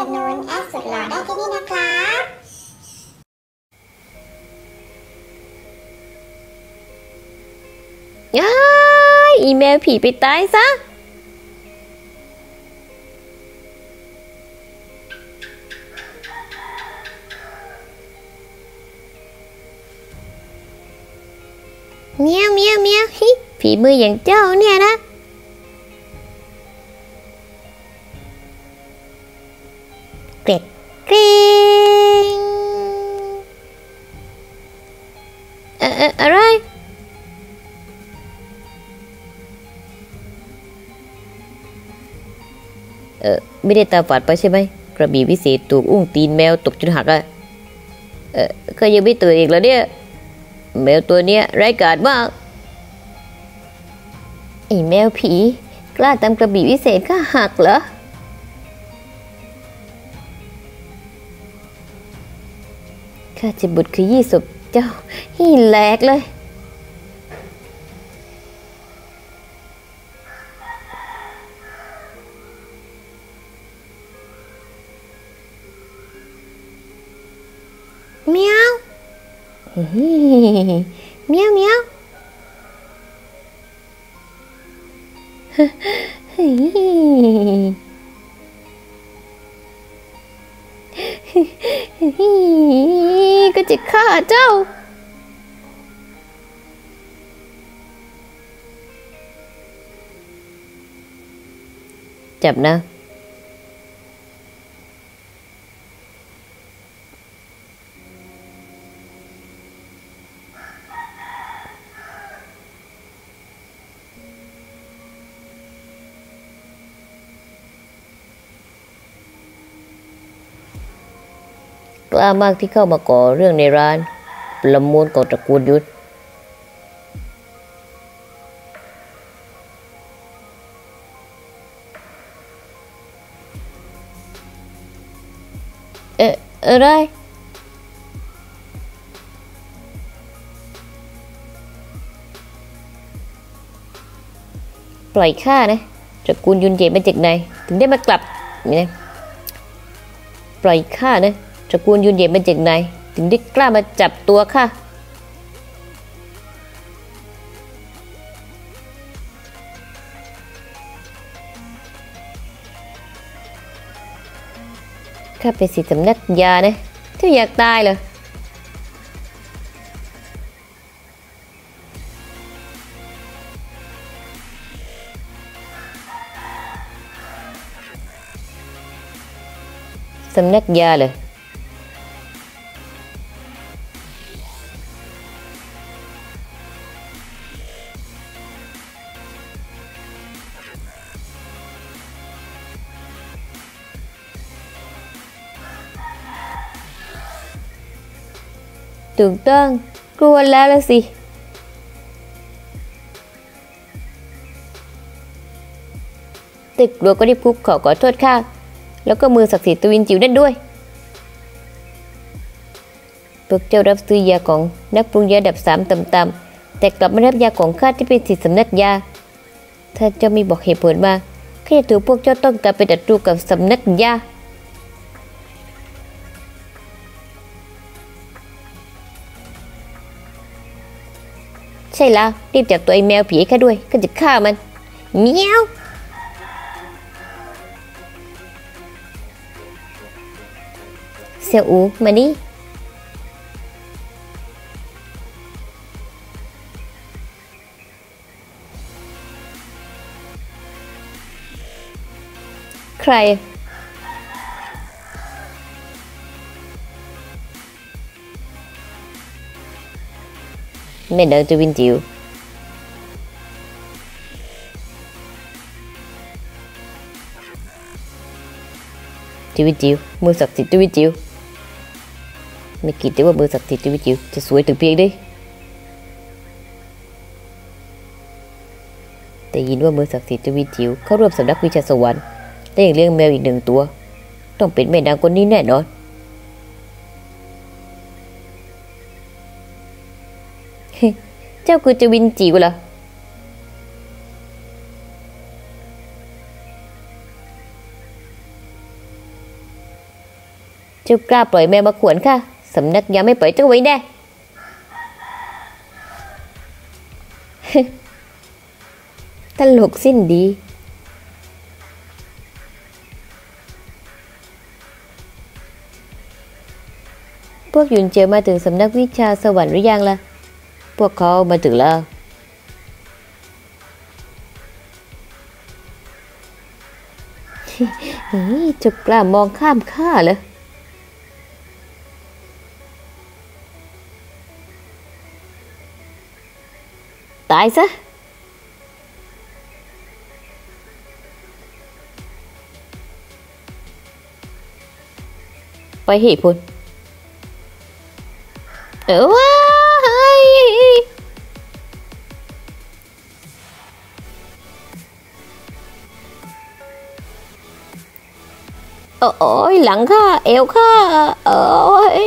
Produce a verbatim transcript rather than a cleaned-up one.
นุนแอดสุดหล่อได้ที่นี่นะครับอ้าอีเมลผีไปตายซะเมียวเมียวเมียวฮิผีมืออย่างเจ้าเนี่ยนะเกร็ดเกร็งเอ่ออะไรเออไม่ได้ตาฝาดไปใช่ไหมกระบี่วิเศษถูกอุ้งตีนแมวตกจนหักอ่ะเออก็ยังไม่ตื่นอีกแล้วเนี่ยแมวตัวเนี้ยไร้กาจมากไอ้แมวผีกล้าตามกระบี่วิเศษก็หักเหรอข้าจะบุตรคือยี่ศพเจ้าให้แหลกเลยเมียวเมียวเมียวก็จะฆ่าเจ้าจับนะกล้ามากที่เข้ามาก่อเรื่องในร้านประมูลของตระกูลยุทธเอ๊ะอะไรปล่อยข้านะตระกูลยุนเย่มาจากไหนถึงได้มากลับนี่นะปล่อยข้านะตระกูลยุนเย่มาจากไหนถึงได้กล้ามาจับตัวข้าข้าเป็นศิษย์สำนักยานะที่อยากตายเลยสำนักยาเลยถูกต้องกลัวแล้วละสิตึกกลัวก็ได้คุกขอขอโทษข้าแล้วก็มือศักดิ์สิทธิ์ตวินจิ๋วนั่นด้วยพวกเจ้ารับซื้อยาของนักปรุงยาดับสามต่ำๆแต่กลับไม่รับยาของข้าที่เป็นศิษย์สำนักยาถ้าเจ้าไม่บอกเหตุผลมาข้าจะถือพวกเจ้าต้องการเป็นศัตรูกับสำนักยาใช่แล้วรีบจับตัวไอ้แมวผีข้าด้วยข้าจะฆ่ามันเมียวเสี่ยวอูมานี่ใครแม่นางตวินจิ๋วตวินจิ๋วมือศักดิ์สิทธิ์ตวินจิ๋วไม่คิดแต่ว่ามือศักดิ์สิทธิ์ตวินจิ๋วจะสวยถึงเพียงนี้แต่ยินว่ามือศักดิ์สิทธิ์ตวินจิ๋วเข้าร่วมสำนักวิชาสวรรค์ได้ยังเลี้ยงแมวอีกหนึ่งตัวต้องเป็นแม่นางคนนี้แน่นอนเจ้าคือตวินจิ๋วเหรอเจ้ากล้าปล่อยแมวมาขวนค่ะสำนักยาไม่ปล่อยเจ้าไว้แน่ ตลกสิ้นดีพวกยุนเจียวมาถึงสำนักวิชาสวรรค์หรือยังล่ะพวกเขามาถึงแล้วนี่จะกล้ามองข้ามข้าเหรอตายซะไปให้พ้นเออว้ายโอ้ยหลังข้าเอวข้าโอ้ย